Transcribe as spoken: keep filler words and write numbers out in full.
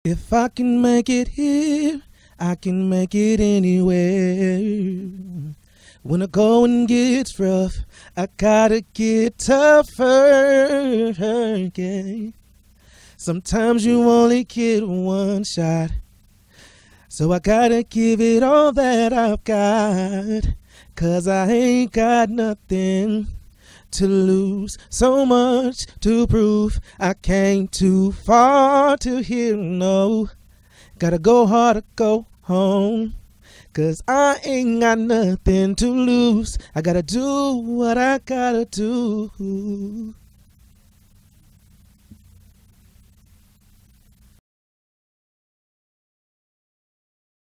If I can make it here, I can make it anywhere. When the going gets rough, I gotta get tougher. Yeah. Sometimes you only get one shot, so I gotta give it all that I've got. Cause I ain't got nothing to lose, so much to prove. I came too far to here, no. Gotta go hard or go home. Cause I ain't got nothing to lose. I gotta do what I gotta do.